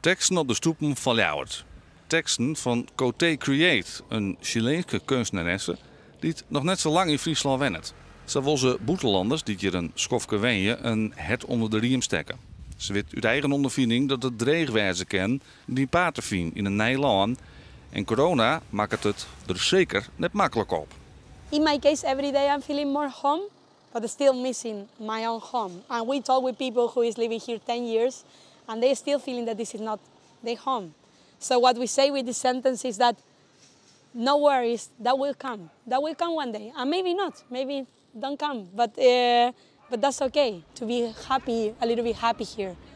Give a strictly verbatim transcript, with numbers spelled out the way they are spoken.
Teksten op de stoepen van Ljouwert. Teksten van Coté Create, een Chileense kunstenaresse die het nog net zo lang in Friesland wennet. Ze wil ze boetelanders die hier een schofke wenje een het onder de riem steken. Ze weet uit eigen ondervinding dat het dreigwijze ken die paterfien in een Nederland. En corona maakt het er zeker net makkelijk op. In my case, every day I'm feeling more home, but still missing my own home. And we talk with people who is living here ten years, and they're still feeling that this is not their home. So what we say with this sentence is that no worries, that will come. That will come one day, and maybe not, maybe don't come, but uh, but that's okay. To be happy, a little bit happy here.